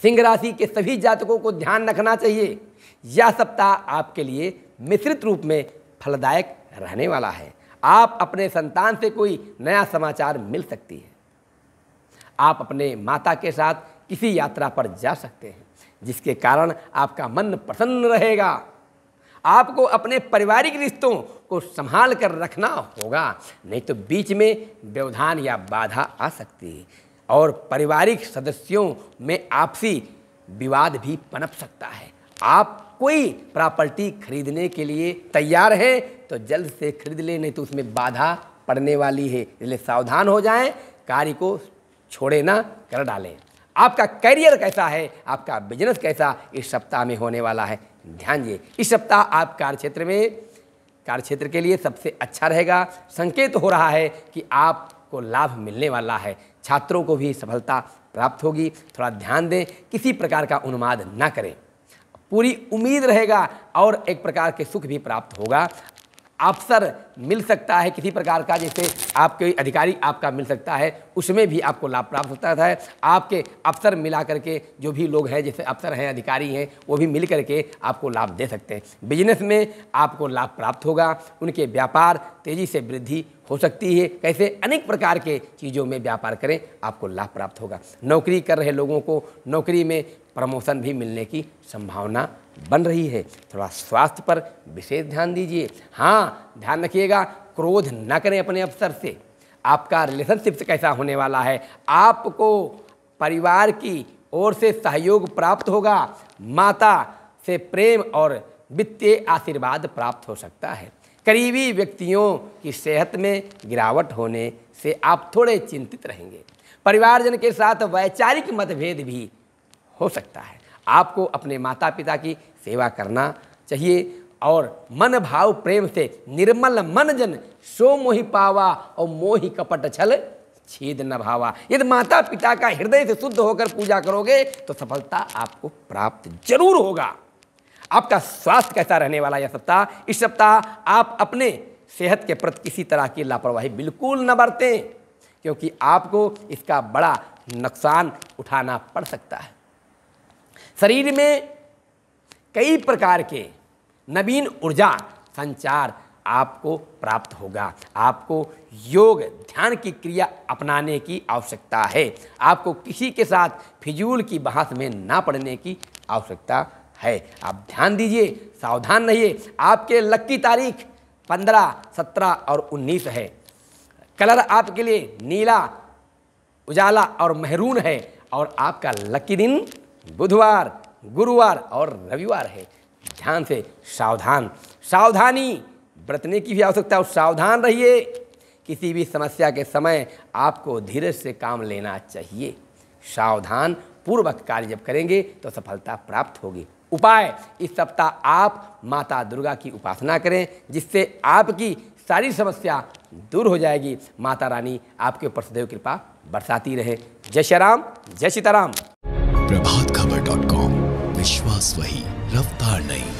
सिंह राशि के सभी जातकों को ध्यान रखना चाहिए, यह सप्ताह आपके लिए मिश्रित रूप में फलदायक रहने वाला है। आप अपने संतान से कोई नया समाचार मिल सकती है। आप अपने माता के साथ किसी यात्रा पर जा सकते हैं, जिसके कारण आपका मन प्रसन्न रहेगा। आपको अपने पारिवारिक रिश्तों को संभाल कर रखना होगा, नहीं तो बीच में व्यवधान या बाधा आ सकती है और पारिवारिक सदस्यों में आपसी विवाद भी पनप सकता है। आप कोई प्रॉपर्टी खरीदने के लिए तैयार हैं तो जल्द से खरीद लें, नहीं तो उसमें बाधा पड़ने वाली है, इसलिए सावधान हो जाएं, कार्य को छोड़े ना कर डालें। आपका करियर कैसा है, आपका बिजनेस कैसा इस सप्ताह में होने वाला है, ध्यान दीजिए। इस सप्ताह आप कार्यक्षेत्र के लिए सबसे अच्छा रहेगा। संकेत हो रहा है कि आपको लाभ मिलने वाला है। छात्रों को भी सफलता प्राप्त होगी। थोड़ा ध्यान दें, किसी प्रकार का उन्माद ना करें, पूरी उम्मीद रहेगा और एक प्रकार के सुख भी प्राप्त होगा। अवसर मिल सकता है किसी प्रकार का, जैसे आपके अधिकारी आपका मिल सकता है, उसमें भी आपको लाभ प्राप्त होता है। आपके अफसर मिला करके जो भी लोग हैं, जैसे अफसर हैं, अधिकारी हैं, वो भी मिल करके आपको लाभ दे सकते हैं। बिजनेस में आपको लाभ प्राप्त होगा, उनके व्यापार तेज़ी से वृद्धि हो सकती है। कैसे अनेक प्रकार के चीज़ों में व्यापार करें, आपको लाभ प्राप्त होगा। नौकरी कर रहे लोगों को नौकरी में प्रमोशन भी मिलने की संभावना बन रही है। थोड़ा स्वास्थ्य पर विशेष ध्यान दीजिए। हाँ, ध्यान रखिएगा, क्रोध न करें अपने अफसर से। आपका रिलेशनशिप कैसा होने वाला है, आपको परिवार की ओर से सहयोग प्राप्त होगा। माता से प्रेम और वित्तीय आशीर्वाद प्राप्त हो सकता है। करीबी व्यक्तियों की सेहत में गिरावट होने से आप थोड़े चिंतित रहेंगे। परिवारजन के साथ वैचारिक मतभेद भी हो सकता है। आपको अपने माता पिता की सेवा करना चाहिए और मन भाव प्रेम से निर्मल मन जन सो मोहि पावा और मोहि कपट छल छेद न भावा। यदि माता पिता का हृदय से शुद्ध होकर पूजा करोगे तो सफलता आपको प्राप्त जरूर होगा। आपका स्वास्थ्य कैसा रहने वाला यह सप्ताह? इस सप्ताह आप अपने सेहत के प्रति किसी तरह की लापरवाही बिल्कुल न बरतें, क्योंकि आपको इसका बड़ा नुकसान उठाना पड़ सकता है। शरीर में कई प्रकार के नवीन ऊर्जा संचार आपको प्राप्त होगा। आपको योग ध्यान की क्रिया अपनाने की आवश्यकता है। आपको किसी के साथ फिजूल की बहस में ना पड़ने की आवश्यकता है। आप ध्यान दीजिए, सावधान रहिए। आपके लकी तारीख 15, 17 और 19 है। कलर आपके लिए नीला, उजाला और मेहरून है और आपका लकी दिन बुधवार, गुरुवार और रविवार है। ध्यान से सावधानी बरतने की भी आवश्यकता है। सावधान रहिए। किसी भी समस्या के समय आपको धीरज से काम लेना चाहिए। सावधान पूर्वक कार्य जब करेंगे तो सफलता प्राप्त होगी। उपाय: इस सप्ताह आप माता दुर्गा की उपासना करें, जिससे आपकी सारी समस्या दूर हो जाएगी। माता रानी आपके ऊपर सदैव कृपा बरसाती रहे। जय श्री राम, जय सीताराम। प्रभातखबर.com, विश्वास वही, रफ्तार नहीं।